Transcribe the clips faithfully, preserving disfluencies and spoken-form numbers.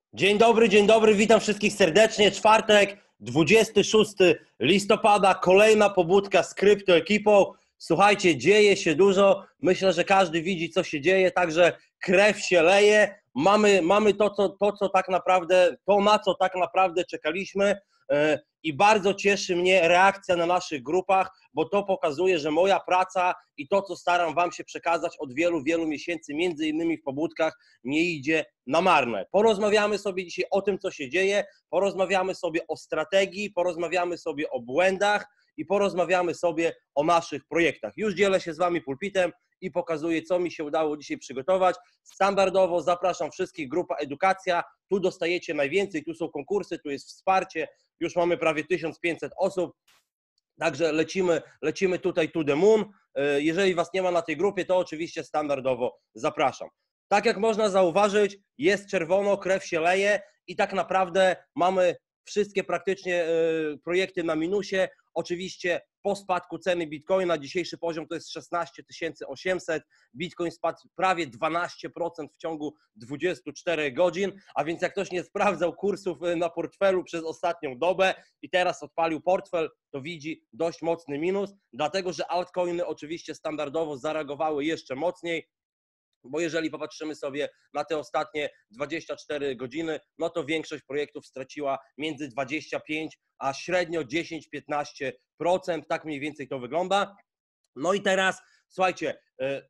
Dzień dobry, dzień dobry, witam wszystkich serdecznie. Czwartek, dwudziestego szóstego listopada, kolejna pobudka z kryptoekipą. Słuchajcie, dzieje się dużo, myślę, że każdy widzi, co się dzieje, także krew się leje. Mamy, mamy to, co, to, co tak naprawdę, to na co tak naprawdę czekaliśmy i bardzo cieszy mnie reakcja na naszych grupach, bo to pokazuje, że moja praca i to, co staram Wam się przekazać od wielu, wielu miesięcy, między innymi w pobudkach, nie idzie na marne. Porozmawiamy sobie dzisiaj o tym, co się dzieje, porozmawiamy sobie o strategii, porozmawiamy sobie o błędach i porozmawiamy sobie o naszych projektach. Już dzielę się z Wami pulpitem i pokazuję, co mi się udało dzisiaj przygotować. Standardowo zapraszam wszystkich, grupa edukacja, tu dostajecie najwięcej, tu są konkursy, tu jest wsparcie, już mamy prawie tysiąc pięćset osób, także lecimy, lecimy tutaj to the moon. Jeżeli Was nie ma na tej grupie, to oczywiście standardowo zapraszam. Tak jak można zauważyć, jest czerwono, krew się leje i tak naprawdę mamy wszystkie praktycznie projekty na minusie. Oczywiście po spadku ceny Bitcoina, dzisiejszy poziom to jest szesnaście tysięcy osiemset, Bitcoin spadł prawie dwanaście procent w ciągu dwudziestu czterech godzin, a więc jak ktoś nie sprawdzał kursów na portfelu przez ostatnią dobę i teraz odpalił portfel, to widzi dość mocny minus, dlatego że altcoiny oczywiście standardowo zareagowały jeszcze mocniej, bo jeżeli popatrzymy sobie na te ostatnie dwadzieścia cztery godziny, no to większość projektów straciła między dwadzieścia pięć a średnio dziesięć do piętnastu procent, tak mniej więcej to wygląda. No i teraz, słuchajcie,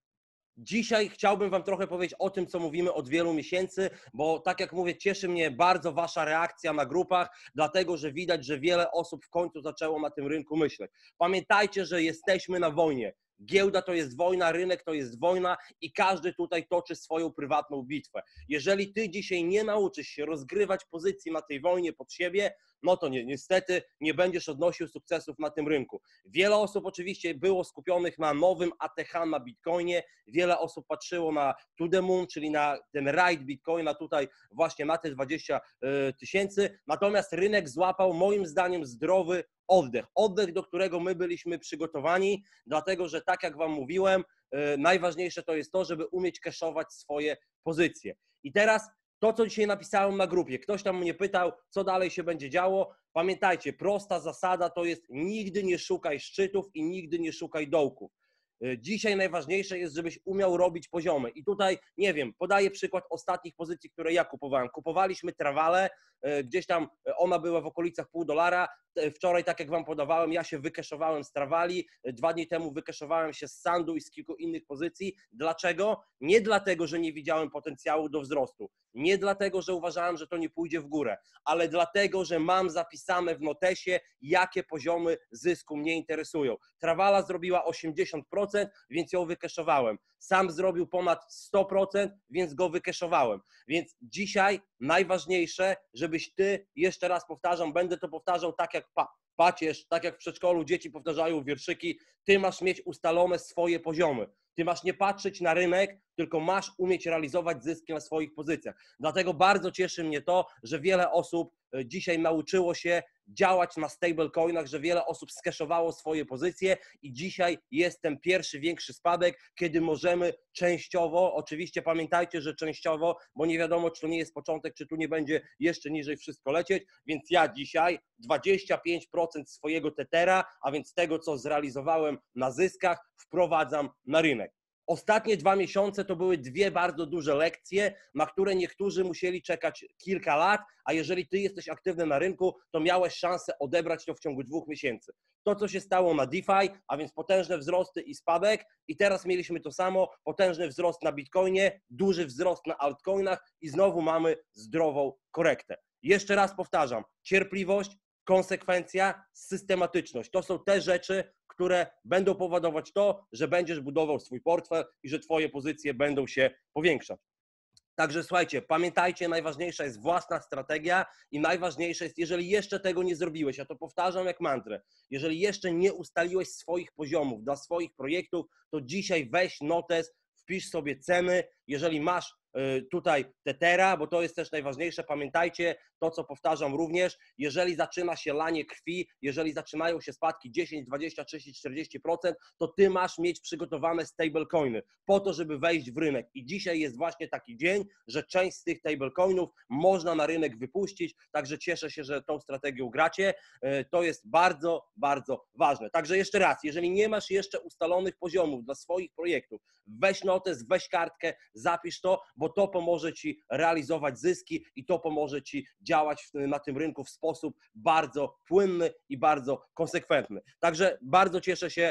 dzisiaj chciałbym Wam trochę powiedzieć o tym, co mówimy od wielu miesięcy, bo tak jak mówię, cieszy mnie bardzo Wasza reakcja na grupach, dlatego że widać, że wiele osób w końcu zaczęło na tym rynku myśleć. Pamiętajcie, że jesteśmy na wojnie. Giełda to jest wojna, rynek to jest wojna i każdy tutaj toczy swoją prywatną bitwę. Jeżeli Ty dzisiaj nie nauczysz się rozgrywać pozycji na tej wojnie pod siebie, no to ni niestety nie będziesz odnosił sukcesów na tym rynku. Wiele osób oczywiście było skupionych na nowym A T H na Bitcoinie, wiele osób patrzyło na to the moon, czyli na ten raid Bitcoina tutaj właśnie na te dwadzieścia tysięcy, natomiast rynek złapał moim zdaniem zdrowy oddech, oddech, do którego my byliśmy przygotowani, dlatego że tak jak Wam mówiłem, najważniejsze to jest to, żeby umieć cashować swoje pozycje. I teraz to, co dzisiaj napisałem na grupie, ktoś tam mnie pytał, co dalej się będzie działo. Pamiętajcie, prosta zasada to jest nigdy nie szukaj szczytów i nigdy nie szukaj dołków. Dzisiaj najważniejsze jest, żebyś umiał robić poziomy. I tutaj, nie wiem, podaję przykład ostatnich pozycji, które ja kupowałem. Kupowaliśmy Trawalę, gdzieś tam ona była w okolicach pół dolara. Wczoraj, tak jak Wam podawałem, ja się wykeszowałem z Trawali. Dwa dni temu wykeszowałem się z Sandu i z kilku innych pozycji. Dlaczego? Nie dlatego, że nie widziałem potencjału do wzrostu. Nie dlatego, że uważałem, że to nie pójdzie w górę, ale dlatego, że mam zapisane w notesie, jakie poziomy zysku mnie interesują. Trawala zrobiła osiemdziesiąt procent, więc ją wykeszowałem. Sam zrobił ponad sto procent, więc go wykeszowałem. Więc dzisiaj najważniejsze, żebyś Ty, jeszcze raz powtarzam, będę to powtarzał tak jak pa, pacierz, tak jak w przedszkolu dzieci powtarzają wierszyki, Ty masz mieć ustalone swoje poziomy. Ty masz nie patrzeć na rynek, tylko masz umieć realizować zyski na swoich pozycjach. Dlatego bardzo cieszy mnie to, że wiele osób dzisiaj nauczyło się działać na stablecoinach, że wiele osób skeszowało swoje pozycje i dzisiaj jest ten pierwszy większy spadek, kiedy możemy częściowo, oczywiście pamiętajcie, że częściowo, bo nie wiadomo, czy to nie jest początek, czy tu nie będzie jeszcze niżej wszystko lecieć, więc ja dzisiaj dwadzieścia pięć procent swojego tetera, a więc tego, co zrealizowałem na zyskach, wprowadzam na rynek. Ostatnie dwa miesiące to były dwie bardzo duże lekcje, na które niektórzy musieli czekać kilka lat, a jeżeli Ty jesteś aktywny na rynku, to miałeś szansę odebrać to w ciągu dwóch miesięcy. To, co się stało na DeFi, a więc potężne wzrosty i spadek i teraz mieliśmy to samo, potężny wzrost na Bitcoinie, duży wzrost na altcoinach i znowu mamy zdrową korektę. Jeszcze raz powtarzam, cierpliwość, konsekwencja, systematyczność. To są te rzeczy, które będą powodować to, że będziesz budował swój portfel i że Twoje pozycje będą się powiększać. Także słuchajcie, pamiętajcie, najważniejsza jest własna strategia i najważniejsze jest, jeżeli jeszcze tego nie zrobiłeś, ja to powtarzam jak mantrę, jeżeli jeszcze nie ustaliłeś swoich poziomów dla swoich projektów, to dzisiaj weź notes, wpisz sobie ceny, jeżeli masz tutaj Tethera, bo to jest też najważniejsze. Pamiętajcie to, co powtarzam również, jeżeli zaczyna się lanie krwi, jeżeli zaczynają się spadki dziesięć, dwadzieścia, trzydzieści, czterdzieści procent, to ty masz mieć przygotowane stablecoiny po to, żeby wejść w rynek. I dzisiaj jest właśnie taki dzień, że część z tych stablecoinów można na rynek wypuścić, także cieszę się, że tą strategią gracie. To jest bardzo, bardzo ważne. Także jeszcze raz, jeżeli nie masz jeszcze ustalonych poziomów dla swoich projektów, weź notes, weź kartkę, zapisz to, bo to pomoże ci realizować zyski i to pomoże ci działać na tym rynku w sposób bardzo płynny i bardzo konsekwentny. Także bardzo cieszę się,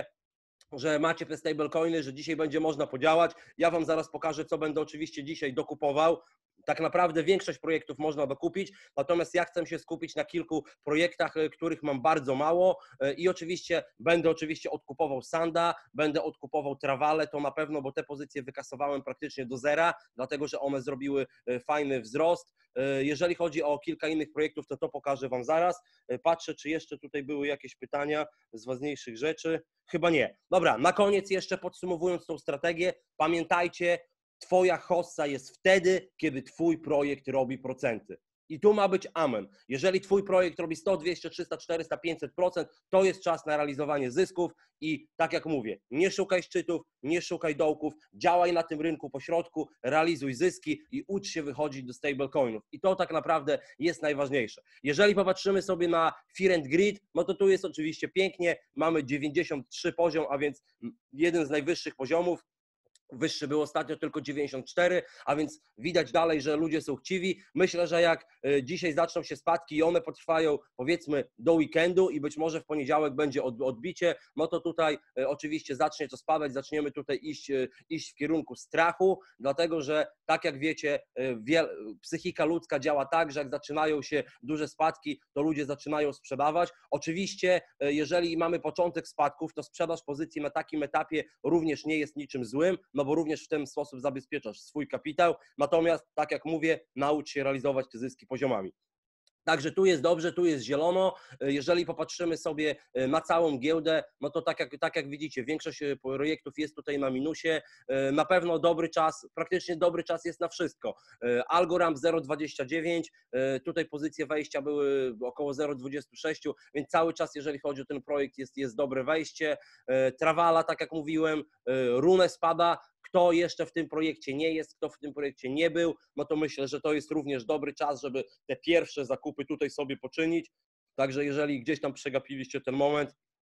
że macie te stablecoiny, że dzisiaj będzie można podziałać. Ja wam zaraz pokażę, co będę oczywiście dzisiaj dokupował. Tak naprawdę większość projektów można dokupić, natomiast ja chcę się skupić na kilku projektach, których mam bardzo mało i oczywiście będę oczywiście odkupował Sanda, będę odkupował Travale, to na pewno, bo te pozycje wykasowałem praktycznie do zera, dlatego że one zrobiły fajny wzrost. Jeżeli chodzi o kilka innych projektów, to to pokażę wam zaraz. Patrzę, czy jeszcze tutaj były jakieś pytania z ważniejszych rzeczy. Chyba nie. Dobra, na koniec jeszcze podsumowując tą strategię, pamiętajcie, twoja hossa jest wtedy, kiedy twój projekt robi procenty. I tu ma być amen. Jeżeli twój projekt robi sto, dwieście, trzysta, czterysta, pięćset procent, to jest czas na realizowanie zysków i tak jak mówię, nie szukaj szczytów, nie szukaj dołków, działaj na tym rynku pośrodku, realizuj zyski i ucz się wychodzić do stablecoinów. I to tak naprawdę jest najważniejsze. Jeżeli popatrzymy sobie na Fear and Greed, no to tu jest oczywiście pięknie, mamy dziewięćdziesiąt trzy poziom, a więc jeden z najwyższych poziomów. Wyższy był ostatnio tylko dziewięćdziesiąt cztery, a więc widać dalej, że ludzie są chciwi. Myślę, że jak dzisiaj zaczną się spadki i one potrwają powiedzmy do weekendu i być może w poniedziałek będzie odbicie, no to tutaj oczywiście zacznie to spadać, zaczniemy tutaj iść, iść w kierunku strachu, dlatego że tak jak wiecie, psychika ludzka działa tak, że jak zaczynają się duże spadki, to ludzie zaczynają sprzedawać. Oczywiście, jeżeli mamy początek spadków, to sprzedaż pozycji na takim etapie również nie jest niczym złym, no bo również w ten sposób zabezpieczasz swój kapitał, natomiast tak jak mówię, naucz się realizować te zyski poziomami. Także tu jest dobrze, tu jest zielono. Jeżeli popatrzymy sobie na całą giełdę, no to tak jak, tak jak widzicie, większość projektów jest tutaj na minusie. Na pewno dobry czas, praktycznie dobry czas jest na wszystko. Algorand zero przecinek dwadzieścia dziewięć, tutaj pozycje wejścia były około zero przecinek dwadzieścia sześć, więc cały czas, jeżeli chodzi o ten projekt, jest, jest dobre wejście. Travala, tak jak mówiłem, Rune spada. Kto jeszcze w tym projekcie nie jest, kto w tym projekcie nie był, no to myślę, że to jest również dobry czas, żeby te pierwsze zakupy tutaj sobie poczynić. Także jeżeli gdzieś tam przegapiliście ten moment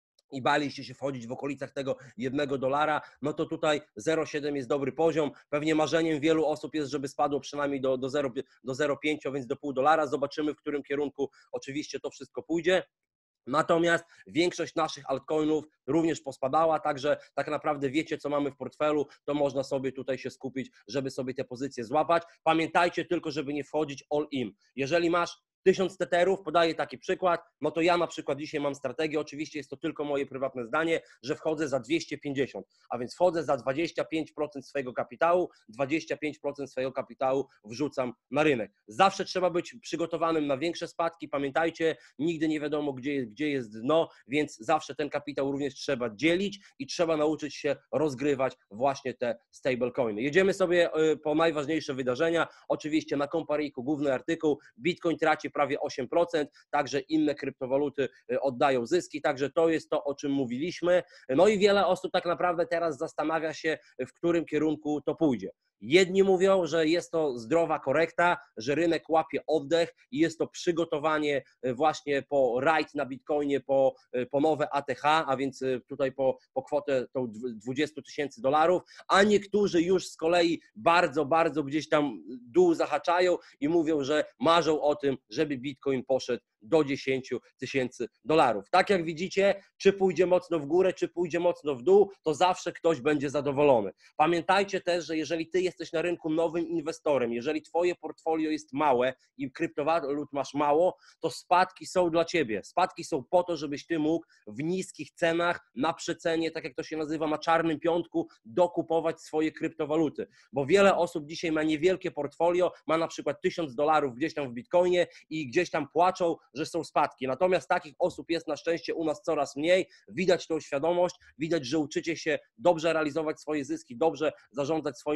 i baliście się wchodzić w okolicach tego jednego dolara, no to tutaj zero przecinek siedem jest dobry poziom. Pewnie marzeniem wielu osób jest, żeby spadło przynajmniej do, do zero przecinek pięć, więc do pół dolara. Zobaczymy, w którym kierunku oczywiście to wszystko pójdzie. Natomiast większość naszych altcoinów również pospadała, także tak naprawdę wiecie, co mamy w portfelu, to można sobie tutaj się skupić, żeby sobie te pozycje złapać. Pamiętajcie tylko, żeby nie wchodzić all in. Jeżeli masz tysiąc tetherów, podaję taki przykład, no to ja na przykład dzisiaj mam strategię, oczywiście jest to tylko moje prywatne zdanie, że wchodzę za dwieście pięćdziesiąt, a więc wchodzę za dwadzieścia pięć procent swojego kapitału, dwadzieścia pięć procent swojego kapitału wrzucam na rynek. Zawsze trzeba być przygotowanym na większe spadki, pamiętajcie, nigdy nie wiadomo, gdzie, gdzie jest dno, więc zawsze ten kapitał również trzeba dzielić i trzeba nauczyć się rozgrywać właśnie te stablecoiny. Jedziemy sobie po najważniejsze wydarzenia, oczywiście na Compariku główny artykuł, Bitcoin traci prawie osiem procent, także inne kryptowaluty oddają zyski, także to jest to, o czym mówiliśmy. No i wiele osób tak naprawdę teraz zastanawia się, w którym kierunku to pójdzie. Jedni mówią, że jest to zdrowa korekta, że rynek łapie oddech i jest to przygotowanie właśnie po rajd na Bitcoinie, po, po nowe A T H, a więc tutaj po, po kwotę tą dwadzieścia tysięcy dolarów, a niektórzy już z kolei bardzo, bardzo gdzieś tam dół zahaczają i mówią, że marzą o tym, żeby Bitcoin poszedł do dziesięć tysięcy dolarów. Tak jak widzicie, czy pójdzie mocno w górę, czy pójdzie mocno w dół, to zawsze ktoś będzie zadowolony. Pamiętajcie też, że jeżeli ty jesteś na rynku nowym inwestorem, jeżeli twoje portfolio jest małe i kryptowalut masz mało, to spadki są dla ciebie. Spadki są po to, żebyś ty mógł w niskich cenach, na przecenie, tak jak to się nazywa, na czarnym piątku, dokupować swoje kryptowaluty. Bo wiele osób dzisiaj ma niewielkie portfolio, ma na przykład tysiąc dolarów gdzieś tam w Bitcoinie i gdzieś tam płaczą, że są spadki. Natomiast takich osób jest na szczęście u nas coraz mniej. Widać tą świadomość, widać, że uczycie się dobrze realizować swoje zyski, dobrze zarządzać swoim portfelem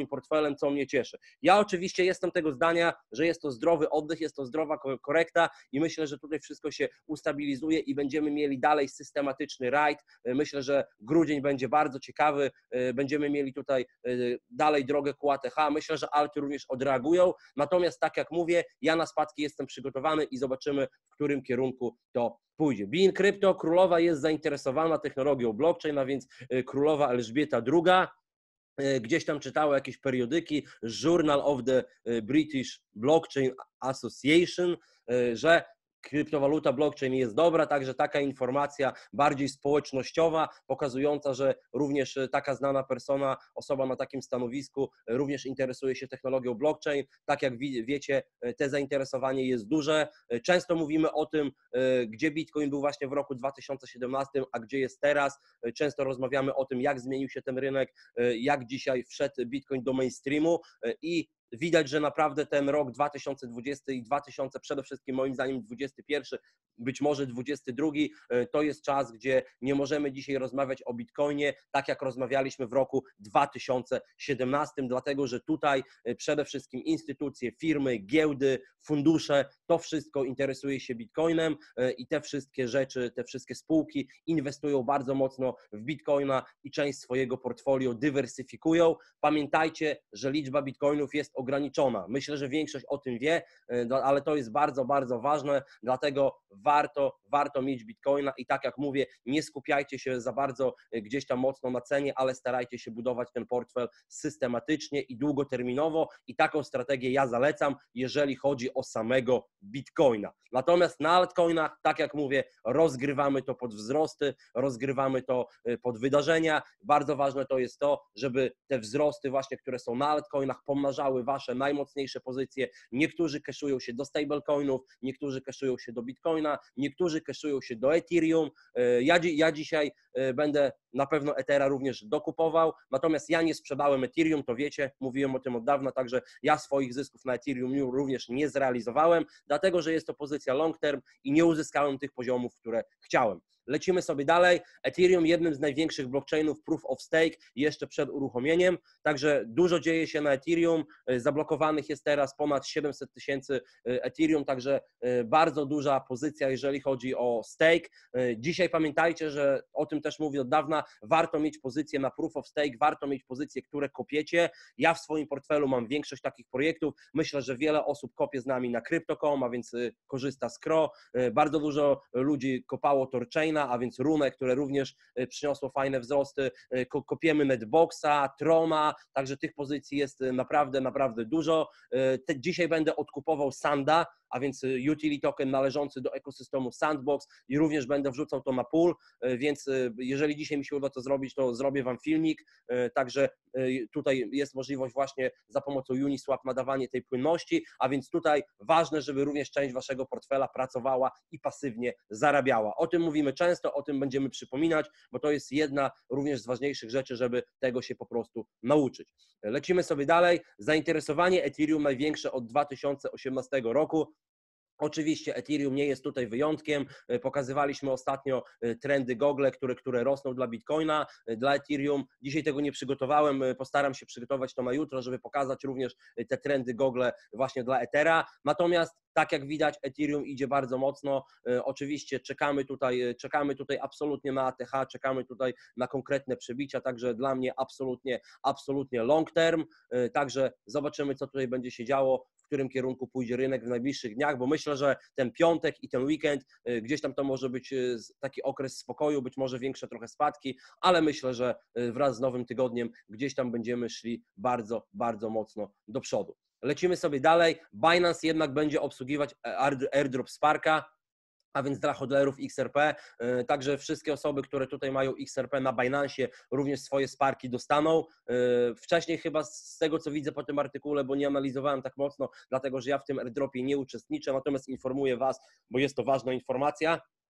portfelem, co mnie cieszy. Ja oczywiście jestem tego zdania, że jest to zdrowy oddech, jest to zdrowa korekta i myślę, że tutaj wszystko się ustabilizuje i będziemy mieli dalej systematyczny rajd. Myślę, że grudzień będzie bardzo ciekawy, będziemy mieli tutaj dalej drogę ku A T H. Myślę, że alty również odreagują, natomiast tak jak mówię, ja na spadki jestem przygotowany i zobaczymy, w którym kierunku to pójdzie. Bein Crypto, królowa jest zainteresowana technologią blockchain, a więc królowa Elżbieta druga. Gdzieś tam czytało jakieś periodyki, Journal of the British Blockchain Association, że kryptowaluta blockchain jest dobra, także taka informacja bardziej społecznościowa, pokazująca, że również taka znana persona, osoba na takim stanowisku również interesuje się technologią blockchain. Tak jak wiecie, te zainteresowanie jest duże. Często mówimy o tym, gdzie Bitcoin był właśnie w roku dwa tysiące siedemnastym, a gdzie jest teraz. Często rozmawiamy o tym, jak zmienił się ten rynek, jak dzisiaj wszedł Bitcoin do mainstreamu i widać, że naprawdę ten rok dwa tysiące dwudziesty i dwa tysiące, przede wszystkim moim zdaniem dwudziesty pierwszy, być może dwudziesty drugi, to jest czas, gdzie nie możemy dzisiaj rozmawiać o Bitcoinie tak jak rozmawialiśmy w roku dwa tysiące siedemnastym, dlatego że tutaj przede wszystkim instytucje, firmy, giełdy, fundusze, to wszystko interesuje się Bitcoinem i te wszystkie rzeczy, te wszystkie spółki inwestują bardzo mocno w Bitcoina i część swojego portfolio dywersyfikują. Pamiętajcie, że liczba Bitcoinów jest ograniczona. Myślę, że większość o tym wie, ale to jest bardzo, bardzo ważne, dlatego warto, warto mieć Bitcoina i tak jak mówię, nie skupiajcie się za bardzo gdzieś tam mocno na cenie, ale starajcie się budować ten portfel systematycznie i długoterminowo i taką strategię ja zalecam, jeżeli chodzi o samego Bitcoina. Natomiast na altcoinach, tak jak mówię, rozgrywamy to pod wzrosty, rozgrywamy to pod wydarzenia. Bardzo ważne to jest to, żeby te wzrosty właśnie, które są na altcoinach, pomnażały wasze najmocniejsze pozycje. Niektórzy cashują się do stablecoinów, niektórzy cashują się do Bitcoina, niektórzy cashują się do Ethereum. Ja, ja dzisiaj będę na pewno Ethera również dokupował, natomiast ja nie sprzedałem Ethereum, to wiecie, mówiłem o tym od dawna, także ja swoich zysków na Ethereum również nie zrealizowałem, dlatego że jest to pozycja long term i nie uzyskałem tych poziomów, które chciałem. Lecimy sobie dalej. Ethereum jednym z największych blockchainów Proof of Stake jeszcze przed uruchomieniem, także dużo dzieje się na Ethereum, zablokowanych jest teraz ponad siedemset tysięcy Ethereum, także bardzo duża pozycja, jeżeli chodzi o stake. Dzisiaj pamiętajcie, że o tym też mówię od dawna, warto mieć pozycję na Proof of Stake, warto mieć pozycje, które kopiecie. Ja w swoim portfelu mam większość takich projektów, myślę, że wiele osób kopie z nami na Crypto kropka com, a więc korzysta z Cro. Bardzo dużo ludzi kopało Torchain, a więc Runę, które również przyniosło fajne wzrosty. Kopiemy Netboxa, Trona, także tych pozycji jest naprawdę, naprawdę dużo. Dzisiaj będę odkupował Sanda, a więc utility token należący do ekosystemu Sandbox i również będę wrzucał to na pool, więc jeżeli dzisiaj mi się uda to zrobić, to zrobię Wam filmik, także tutaj jest możliwość właśnie za pomocą Uniswap nadawanie tej płynności, a więc tutaj ważne, żeby również część Waszego portfela pracowała i pasywnie zarabiała. O tym mówimy często, o tym będziemy przypominać, bo to jest jedna również z ważniejszych rzeczy, żeby tego się po prostu nauczyć. Lecimy sobie dalej. Zainteresowanie Ethereum największe od dwa tysiące osiemnastego roku. Oczywiście Ethereum nie jest tutaj wyjątkiem, pokazywaliśmy ostatnio trendy Google, które, które rosną dla Bitcoina, dla Ethereum. Dzisiaj tego nie przygotowałem, postaram się przygotować to na jutro, żeby pokazać również te trendy Google właśnie dla Ethera. Natomiast tak jak widać, Ethereum idzie bardzo mocno. Oczywiście czekamy tutaj, czekamy tutaj absolutnie na A T H, czekamy tutaj na konkretne przebicia, także dla mnie absolutnie, absolutnie long term. Także zobaczymy, co tutaj będzie się działo, w którym kierunku pójdzie rynek w najbliższych dniach, bo myślę, że ten piątek i ten weekend, gdzieś tam to może być taki okres spokoju, być może większe trochę spadki, ale myślę, że wraz z nowym tygodniem gdzieś tam będziemy szli bardzo, bardzo mocno do przodu. Lecimy sobie dalej. Binance jednak będzie obsługiwać airdrop Sparka, a więc dla hodlerów X R P, także wszystkie osoby, które tutaj mają X R P na Binance również swoje Sparki dostaną. Wcześniej chyba z tego, co widzę po tym artykule, bo nie analizowałem tak mocno, dlatego że ja w tym airdropie nie uczestniczę, natomiast informuję Was, bo jest to ważna informacja.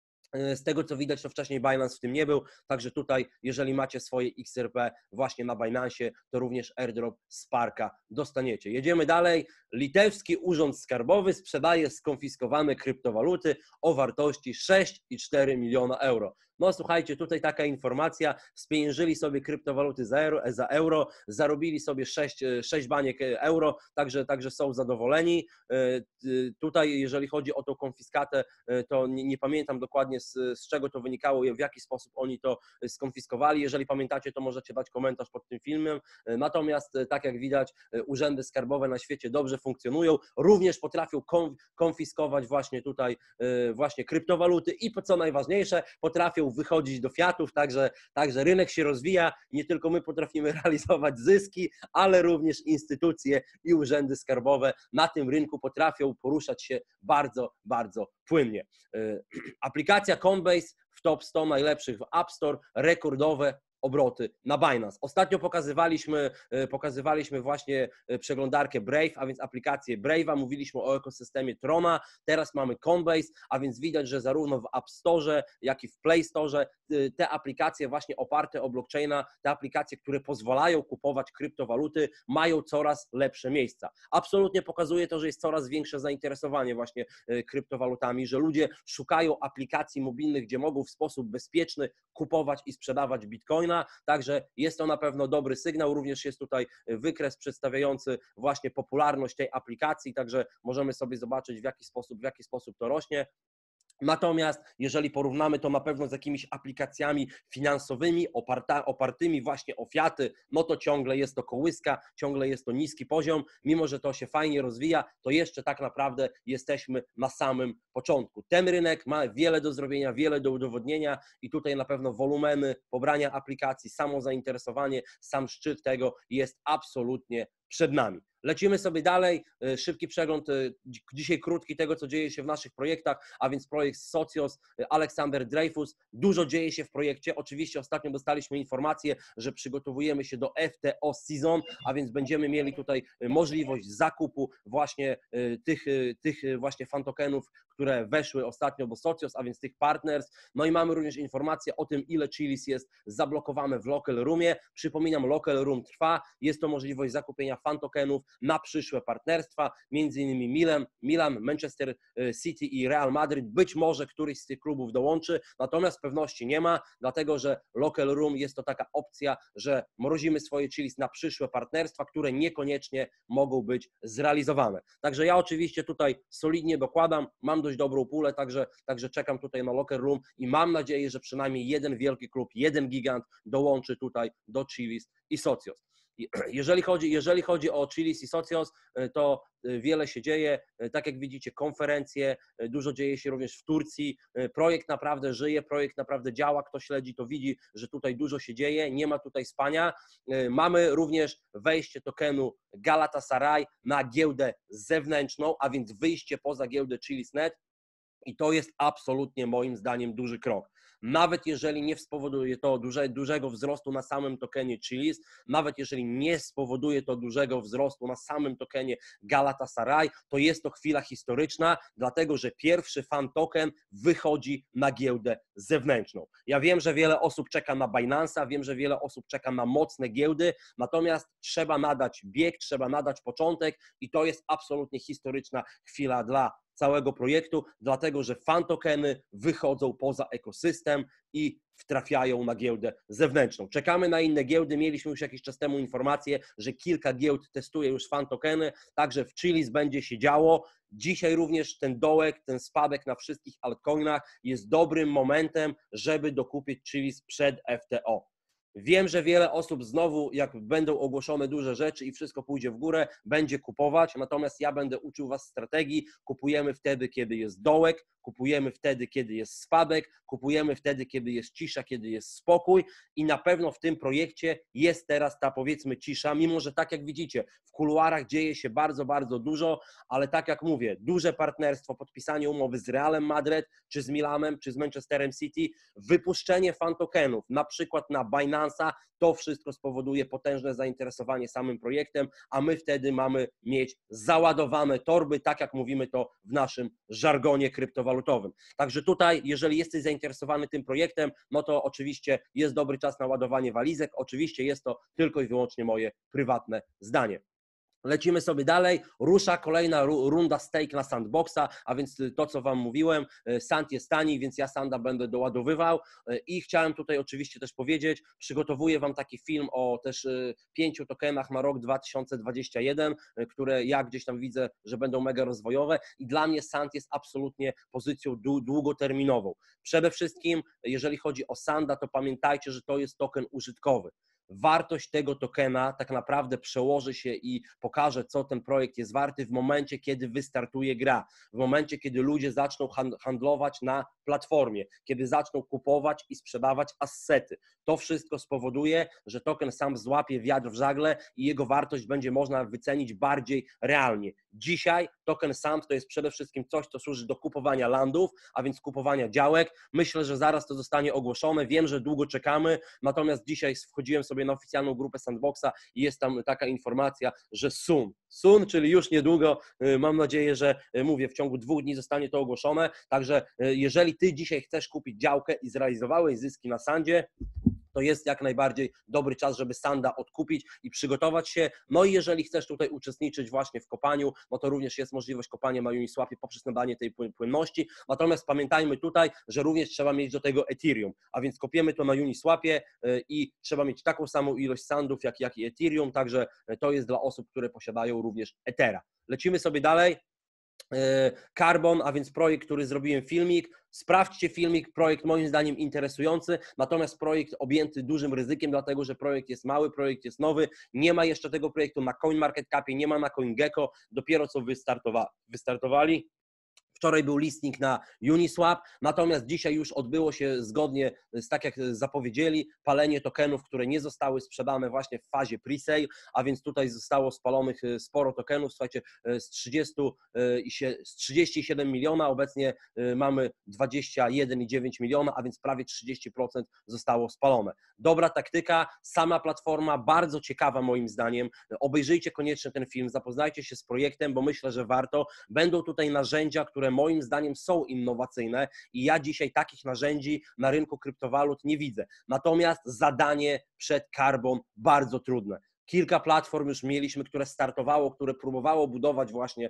Z tego, co widać, to wcześniej Binance w tym nie był, także tutaj, jeżeli macie swoje X R P właśnie na Binance, to również airdrop Sparka dostaniecie. Jedziemy dalej. Litewski Urząd Skarbowy sprzedaje skonfiskowane kryptowaluty o wartości sześć i cztery miliona euro. No słuchajcie, tutaj taka informacja, spieniężyli sobie kryptowaluty za euro, za euro zarobili sobie sześć, sześć baniek euro, także, także są zadowoleni. Tutaj jeżeli chodzi o tą konfiskatę, to nie, nie pamiętam dokładnie z, z czego to wynikało, w jaki sposób oni to skonfiskowali. Jeżeli pamiętacie, to możecie dać komentarz pod tym filmem. Natomiast tak jak widać, urzędy skarbowe na świecie dobrze funkcjonują, również potrafią konfiskować właśnie tutaj właśnie kryptowaluty i co najważniejsze, potrafią wychodzić do fiatów, także, także rynek się rozwija, nie tylko my potrafimy realizować zyski, ale również instytucje i urzędy skarbowe na tym rynku potrafią poruszać się bardzo, bardzo płynnie. Aplikacja Coinbase w top sto najlepszych w App Store, rekordowe obroty na Binance. Ostatnio pokazywaliśmy, pokazywaliśmy właśnie przeglądarkę Brave, a więc aplikację Brave'a, mówiliśmy o ekosystemie Trona, teraz mamy Coinbase, a więc widać, że zarówno w App Store, jak i w Play Store te aplikacje właśnie oparte o blockchaina, te aplikacje, które pozwalają kupować kryptowaluty, mają coraz lepsze miejsca. Absolutnie pokazuje to, że jest coraz większe zainteresowanie właśnie kryptowalutami, że ludzie szukają aplikacji mobilnych, gdzie mogą w sposób bezpieczny kupować i sprzedawać bitcoina. Także jest to na pewno dobry sygnał, również jest tutaj wykres przedstawiający właśnie popularność tej aplikacji, także możemy sobie zobaczyć w jaki sposób, w jaki sposób to rośnie. Natomiast jeżeli porównamy to na pewno z jakimiś aplikacjami finansowymi oparta, opartymi właśnie o fiaty, no to ciągle jest to kołyska, ciągle jest to niski poziom. Mimo że to się fajnie rozwija, to jeszcze tak naprawdę jesteśmy na samym początku. Ten rynek ma wiele do zrobienia, wiele do udowodnienia i tutaj na pewno wolumeny pobrania aplikacji, samo zainteresowanie, sam szczyt tego jest absolutnie przed nami. Lecimy sobie dalej, szybki przegląd, dzisiaj krótki tego, co dzieje się w naszych projektach, a więc projekt Socios, Aleksander Dreyfus. Dużo dzieje się w projekcie. Oczywiście ostatnio dostaliśmy informację, że przygotowujemy się do F T O Season, a więc będziemy mieli tutaj możliwość zakupu właśnie tych, tych właśnie fan tokenów, które weszły ostatnio do Socios, a więc tych partners. No i mamy również informację o tym, ile Chiliz jest zablokowane w Local Roomie. Przypominam, Local Room trwa, jest to możliwość zakupienia fan tokenów na przyszłe partnerstwa, między innymi Milan, Milan, Manchester City i Real Madrid. Być może któryś z tych klubów dołączy, natomiast pewności nie ma, dlatego że Local Room jest to taka opcja, że mrozimy swoje Chiliz na przyszłe partnerstwa, które niekoniecznie mogą być zrealizowane. Także ja oczywiście tutaj solidnie dokładam, mam dość dobrą pulę, także, także czekam tutaj na Local Room i mam nadzieję, że przynajmniej jeden wielki klub, jeden gigant dołączy tutaj do Chiliz i Socios. Jeżeli chodzi, jeżeli chodzi o Chiliz i Socios, to wiele się dzieje, tak jak widzicie, konferencje, dużo dzieje się również w Turcji, projekt naprawdę żyje, projekt naprawdę działa, kto śledzi, to widzi, że tutaj dużo się dzieje, nie ma tutaj spania. Mamy również wejście tokenu Galatasaray na giełdę zewnętrzną, a więc wyjście poza giełdę Chiliz kropka net i to jest absolutnie moim zdaniem duży krok. Nawet jeżeli nie spowoduje to duże, dużego wzrostu na samym tokenie Chiliz, nawet jeżeli nie spowoduje to dużego wzrostu na samym tokenie Galatasaray, to jest to chwila historyczna, dlatego że pierwszy fan token wychodzi na giełdę zewnętrzną. Ja wiem, że wiele osób czeka na Binance'a, wiem, że wiele osób czeka na mocne giełdy, natomiast trzeba nadać bieg, trzeba nadać początek i to jest absolutnie historyczna chwila dla całego projektu, dlatego że fan tokeny wychodzą poza ekosystem i trafiają na giełdę zewnętrzną. Czekamy na inne giełdy, mieliśmy już jakiś czas temu informację, że kilka giełd testuje już fan tokeny, także w Chiliz będzie się działo. Dzisiaj również ten dołek, ten spadek na wszystkich altcoinach jest dobrym momentem, żeby dokupić Chiliz przed F T O. Wiem, że wiele osób znowu, jak będą ogłoszone duże rzeczy i wszystko pójdzie w górę, będzie kupować, natomiast ja będę uczył Was strategii. Kupujemy wtedy, kiedy jest dołek, kupujemy wtedy, kiedy jest spadek, kupujemy wtedy, kiedy jest cisza, kiedy jest spokój i na pewno w tym projekcie jest teraz ta, powiedzmy, cisza, mimo że tak jak widzicie, w kuluarach dzieje się bardzo, bardzo dużo, ale tak jak mówię, duże partnerstwo, podpisanie umowy z Realem Madryt, czy z Milanem, czy z Manchesterem City, wypuszczenie fan tokenów, na przykład na Binance'a, to wszystko spowoduje potężne zainteresowanie samym projektem, a my wtedy mamy mieć załadowane torby, tak jak mówimy to w naszym żargonie kryptowalutowym. Także tutaj, jeżeli jesteś zainteresowany tym projektem, no to oczywiście jest dobry czas na ładowanie walizek. Oczywiście jest to tylko i wyłącznie moje prywatne zdanie. Lecimy sobie dalej, rusza kolejna runda stake na Sandboxa, a więc to, co Wam mówiłem, Sand jest tani, więc ja Sanda będę doładowywał i chciałem tutaj oczywiście też powiedzieć, przygotowuję Wam taki film o też pięciu tokenach na rok dwa tysiące dwudziesty pierwszy, które ja gdzieś tam widzę, że będą mega rozwojowe i dla mnie Sand jest absolutnie pozycją długoterminową. Przede wszystkim, jeżeli chodzi o Sanda, to pamiętajcie, że to jest token użytkowy. Wartość tego tokena tak naprawdę przełoży się i pokaże, co ten projekt jest warty w momencie, kiedy wystartuje gra, w momencie, kiedy ludzie zaczną handlować na platformie, kiedy zaczną kupować i sprzedawać assety. To wszystko spowoduje, że token sam złapie wiatr w żagle i jego wartość będzie można wycenić bardziej realnie. Dzisiaj token Sand to jest przede wszystkim coś, co służy do kupowania landów, a więc kupowania działek. Myślę, że zaraz to zostanie ogłoszone. Wiem, że długo czekamy, natomiast dzisiaj wchodziłem sobie na oficjalną grupę Sandboxa i jest tam taka informacja, że soon, soon, czyli już niedługo, mam nadzieję, że mówię, w ciągu dwóch dni zostanie to ogłoszone, także jeżeli Ty dzisiaj chcesz kupić działkę i zrealizowałeś zyski na Sandzie, to jest jak najbardziej dobry czas, żeby Sanda odkupić i przygotować się. No i jeżeli chcesz tutaj uczestniczyć właśnie w kopaniu, no to również jest możliwość kopania na Uniswapie poprzez nabranie tej płynności. Natomiast pamiętajmy tutaj, że również trzeba mieć do tego Ethereum, a więc kopiemy to na Uniswapie i trzeba mieć taką samą ilość Sandów jak, jak i Ethereum, także to jest dla osób, które posiadają również Ethera. Lecimy sobie dalej. Carbon, a więc projekt, który zrobiłem filmik. Sprawdźcie filmik, projekt moim zdaniem interesujący, natomiast projekt objęty dużym ryzykiem, dlatego że projekt jest mały, projekt jest nowy, nie ma jeszcze tego projektu na CoinMarketCapie, nie ma na CoinGecko, dopiero co wystartowa wystartowali. Wczoraj był listing na Uniswap, natomiast dzisiaj już odbyło się zgodnie z tak jak zapowiedzieli palenie tokenów, które nie zostały sprzedane właśnie w fazie pre-sale, a więc tutaj zostało spalonych sporo tokenów, słuchajcie, z trzydziestu siedmiu miliona, obecnie mamy dwadzieścia jeden i dziewięć miliona, a więc prawie trzydzieści procent zostało spalone. Dobra taktyka, sama platforma, bardzo ciekawa moim zdaniem, obejrzyjcie koniecznie ten film, zapoznajcie się z projektem, bo myślę, że warto. Będą tutaj narzędzia, które moim zdaniem są innowacyjne i ja dzisiaj takich narzędzi na rynku kryptowalut nie widzę. Natomiast zadanie przed Carbon bardzo trudne. Kilka platform już mieliśmy, które startowało, które próbowało budować właśnie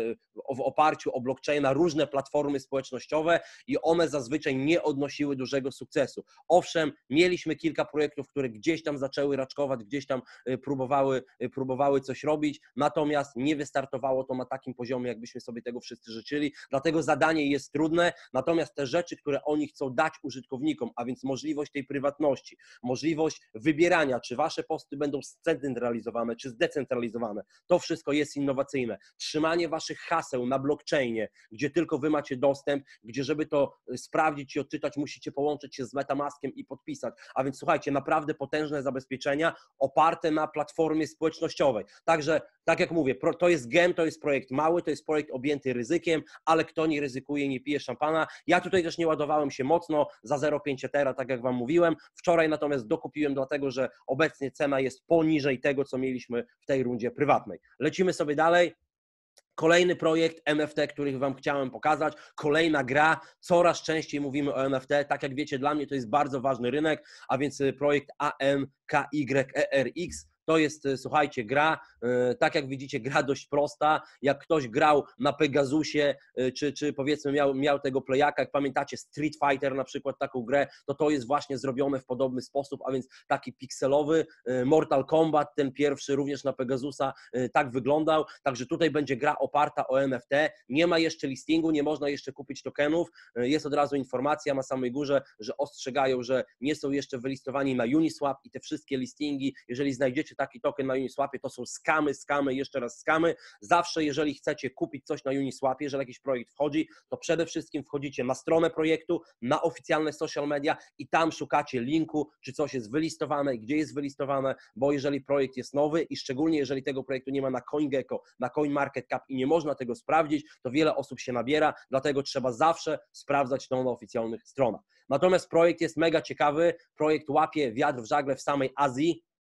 w oparciu o blockchaina różne platformy społecznościowe i one zazwyczaj nie odnosiły dużego sukcesu. Owszem, mieliśmy kilka projektów, które gdzieś tam zaczęły raczkować, gdzieś tam próbowały, próbowały coś robić, natomiast nie wystartowało to na takim poziomie, jakbyśmy sobie tego wszyscy życzyli. Dlatego zadanie jest trudne, natomiast te rzeczy, które oni chcą dać użytkownikom, a więc możliwość tej prywatności, możliwość wybierania, czy wasze posty będą scentralizowane, czy zdecentralizowane. To wszystko jest innowacyjne. Trzymanie waszych haseł na blockchainie, gdzie tylko wy macie dostęp, gdzie żeby to sprawdzić i odczytać, musicie połączyć się z MetaMaskiem i podpisać. A więc słuchajcie, naprawdę potężne zabezpieczenia oparte na platformie społecznościowej. Także, tak jak mówię, to jest gem, to jest projekt mały, to jest projekt objęty ryzykiem, ale kto nie ryzykuje, nie pije szampana. Ja tutaj też nie ładowałem się mocno za zero przecinek pięć Ethera, tak jak wam mówiłem. Wczoraj natomiast dokupiłem, dlatego że obecnie cena jest poniżej tego, co mieliśmy w tej rundzie prywatnej. Lecimy sobie dalej. Kolejny projekt N F T, który wam chciałem pokazać, kolejna gra, coraz częściej mówimy o N F T, tak jak wiecie, dla mnie to jest bardzo ważny rynek, a więc projekt A N K Y E R X. To jest, słuchajcie, gra, tak jak widzicie, gra dość prosta. Jak ktoś grał na Pegasusie, czy, czy powiedzmy miał, miał tego playaka, jak pamiętacie Street Fighter na przykład, taką grę, to to jest właśnie zrobione w podobny sposób, a więc taki pikselowy. Mortal Kombat, ten pierwszy również na Pegasusa, tak wyglądał. Także tutaj będzie gra oparta o N F T. Nie ma jeszcze listingu, nie można jeszcze kupić tokenów. Jest od razu informacja na samej górze, że ostrzegają, że nie są jeszcze wylistowani na Uniswap i te wszystkie listingi, jeżeli znajdziecie taki token na Uniswapie, to są skamy, skamy, jeszcze raz skamy. Zawsze, jeżeli chcecie kupić coś na Uniswapie, jeżeli jakiś projekt wchodzi, to przede wszystkim wchodzicie na stronę projektu, na oficjalne social media i tam szukacie linku, czy coś jest wylistowane, gdzie jest wylistowane, bo jeżeli projekt jest nowy i szczególnie jeżeli tego projektu nie ma na CoinGecko, na CoinMarketCap i nie można tego sprawdzić, to wiele osób się nabiera, dlatego trzeba zawsze sprawdzać to na oficjalnych stronach. Natomiast projekt jest mega ciekawy, projekt łapie wiatr w żagle w samej Azji.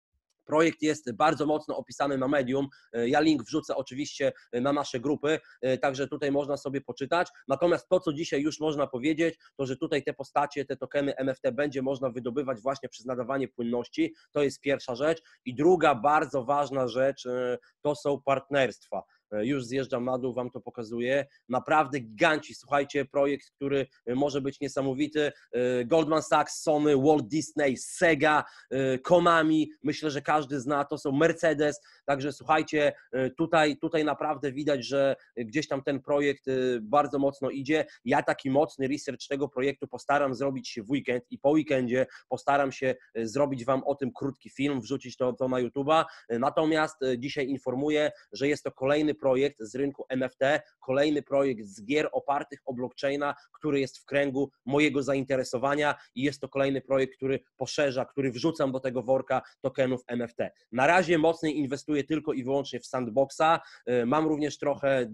Projekt jest bardzo mocno opisany na Medium. Ja link wrzucę oczywiście na nasze grupy, także tutaj można sobie poczytać. Natomiast to, co dzisiaj już można powiedzieć, to że tutaj te postacie, te tokeny N F T będzie można wydobywać właśnie przez nadawanie płynności. To jest pierwsza rzecz. I druga bardzo ważna rzecz to są partnerstwa. Już zjeżdżam na dół, wam to pokazuję. Naprawdę giganci, słuchajcie, projekt, który może być niesamowity. Goldman Sachs, Sony, Walt Disney, Sega, Konami, myślę, że każdy zna, to są Mercedes, także słuchajcie, tutaj, tutaj naprawdę widać, że gdzieś tam ten projekt bardzo mocno idzie. Ja taki mocny research tego projektu postaram zrobić się w weekend i po weekendzie postaram się zrobić wam o tym krótki film, wrzucić to, to na YouTube'a. Natomiast dzisiaj informuję, że jest to kolejny projekt z rynku N F T, kolejny projekt z gier opartych o blockchaina, który jest w kręgu mojego zainteresowania i jest to kolejny projekt, który poszerza, który wrzucam do tego worka tokenów N F T. Na razie mocniej inwestuję tylko i wyłącznie w Sandboxa, mam również trochę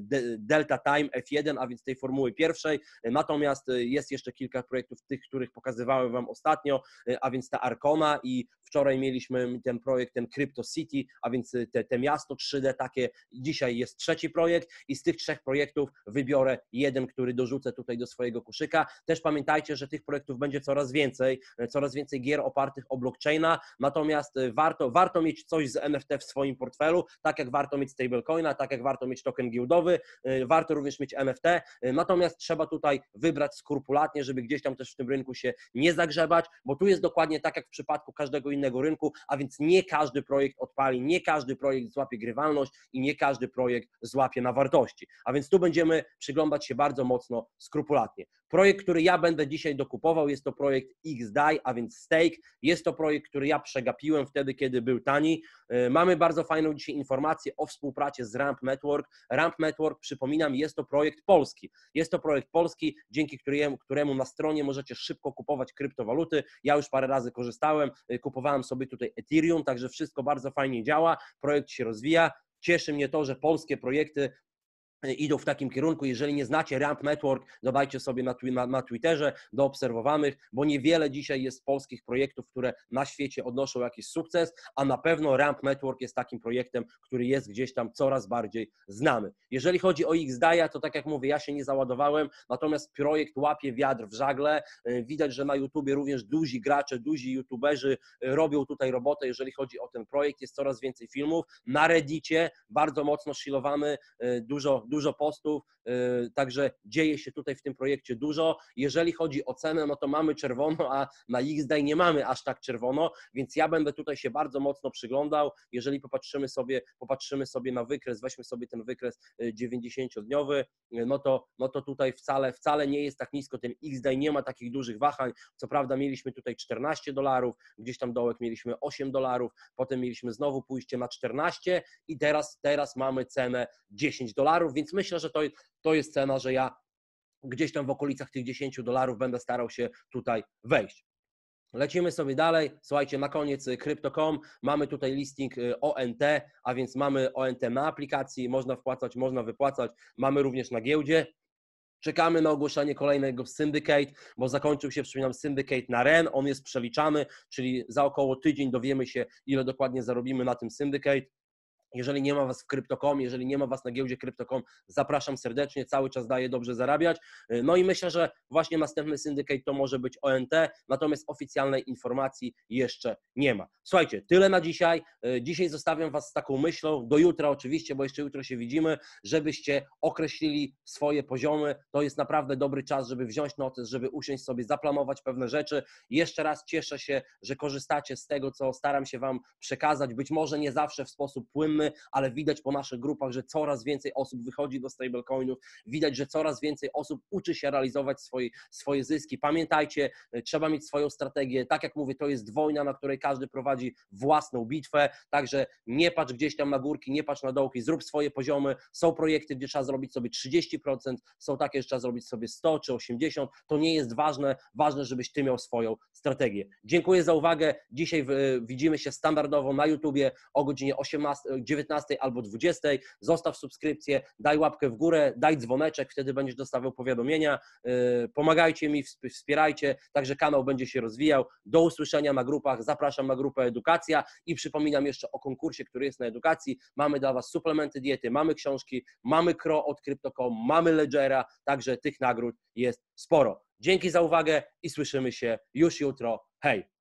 Delta Time F jeden, a więc tej formuły pierwszej, natomiast jest jeszcze kilka projektów, tych, których pokazywałem wam ostatnio, a więc ta Arkona i wczoraj mieliśmy ten projekt, ten Crypto City, a więc te, te miasto trzy D takie. Dzisiaj jest trzeci projekt i z tych trzech projektów wybiorę jeden, który dorzucę tutaj do swojego koszyka. Też pamiętajcie, że tych projektów będzie coraz więcej, coraz więcej gier opartych o blockchaina, natomiast warto, warto mieć coś z N F T w swoim portfelu, tak jak warto mieć stablecoina, tak jak warto mieć token giełdowy, warto również mieć N F T, natomiast trzeba tutaj wybrać skrupulatnie, żeby gdzieś tam też w tym rynku się nie zagrzebać, bo tu jest dokładnie tak jak w przypadku każdego innego rynku, a więc nie każdy projekt odpali, nie każdy projekt złapie grywalność i nie każdy projekt złapie na wartości. A więc tu będziemy przyglądać się bardzo mocno skrupulatnie. Projekt, który ja będę dzisiaj dokupował, jest to projekt X D A I, a więc Stake. Jest to projekt, który ja przegapiłem wtedy, kiedy był tani. Mamy bardzo fajną dzisiaj informację o współpracy z Ramp Network. Ramp Network, przypominam, jest to projekt polski. Jest to projekt polski, dzięki któremu, któremu na stronie możecie szybko kupować kryptowaluty. Ja już parę razy korzystałem, kupowałem sobie tutaj Ethereum, także wszystko bardzo fajnie działa. Projekt się rozwija. Cieszy mnie to, że polskie projekty idą w takim kierunku. Jeżeli nie znacie Ramp Network, dodajcie sobie na, na, na Twitterze do obserwowanych, bo niewiele dzisiaj jest polskich projektów, które na świecie odnoszą jakiś sukces, a na pewno Ramp Network jest takim projektem, który jest gdzieś tam coraz bardziej znany. Jeżeli chodzi o X D A I, to tak jak mówię, ja się nie załadowałem, natomiast projekt łapie wiatr w żagle. Widać, że na YouTubie również duzi gracze, duzi YouTuberzy robią tutaj robotę, jeżeli chodzi o ten projekt. Jest coraz więcej filmów. Na Reddicie bardzo mocno shillowany, dużo dużo postów, także dzieje się tutaj w tym projekcie dużo. Jeżeli chodzi o cenę, no to mamy czerwono, a na X D A I nie mamy aż tak czerwono, więc ja będę tutaj się bardzo mocno przyglądał. Jeżeli popatrzymy sobie, popatrzymy sobie na wykres, weźmy sobie ten wykres dziewięćdziesięciodniowy, no to, no to tutaj wcale, wcale nie jest tak nisko, ten X D A I nie ma takich dużych wahań. Co prawda mieliśmy tutaj czternaście dolarów, gdzieś tam dołek mieliśmy osiem dolarów, potem mieliśmy znowu pójście na czternaście i teraz, teraz mamy cenę dziesięć dolarów, więc myślę, że to, to jest cena, że ja gdzieś tam w okolicach tych dziesięciu dolarów będę starał się tutaj wejść. Lecimy sobie dalej. Słuchajcie, na koniec Crypto kropka com. Mamy tutaj listing O N T, a więc mamy O N T na aplikacji, można wpłacać, można wypłacać. Mamy również na giełdzie. Czekamy na ogłoszenie kolejnego Syndicate, bo zakończył się, przypominam, Syndicate na R E N. On jest przeliczany, czyli za około tydzień dowiemy się, ile dokładnie zarobimy na tym Syndicate. Jeżeli nie ma Was w Crypto kropka com, jeżeli nie ma Was na giełdzie Crypto kropka com, zapraszam serdecznie, cały czas daje dobrze zarabiać. No i myślę, że właśnie następny syndicate to może być O N T, natomiast oficjalnej informacji jeszcze nie ma. Słuchajcie, tyle na dzisiaj. Dzisiaj zostawiam Was z taką myślą, do jutra oczywiście, bo jeszcze jutro się widzimy, żebyście określili swoje poziomy. To jest naprawdę dobry czas, żeby wziąć notes, żeby usiąść sobie, zaplanować pewne rzeczy. Jeszcze raz cieszę się, że korzystacie z tego, co staram się Wam przekazać. Być może nie zawsze w sposób płynny, ale widać po naszych grupach, że coraz więcej osób wychodzi do stablecoinów, widać, że coraz więcej osób uczy się realizować swoje, swoje zyski. Pamiętajcie, trzeba mieć swoją strategię. Tak jak mówię, to jest wojna, na której każdy prowadzi własną bitwę, także nie patrz gdzieś tam na górki, nie patrz na dołki, zrób swoje poziomy. Są projekty, gdzie trzeba zrobić sobie trzydzieści procent, są takie, że trzeba zrobić sobie sto czy osiemdziesiąt. To nie jest ważne, ważne, żebyś Ty miał swoją strategię. Dziękuję za uwagę. Dzisiaj widzimy się standardowo na YouTubie o godzinie osiemnastej, dziewiętnastej albo dwudziestej. Zostaw subskrypcję, daj łapkę w górę, daj dzwoneczek, wtedy będziesz dostawał powiadomienia. Pomagajcie mi, wspierajcie, także kanał będzie się rozwijał. Do usłyszenia na grupach, zapraszam na grupę Edukacja i przypominam jeszcze o konkursie, który jest na edukacji. Mamy dla Was suplementy diety, mamy książki, mamy Kro od Crypto kropka com, mamy Ledgera, także tych nagród jest sporo. Dzięki za uwagę i słyszymy się już jutro. Hej!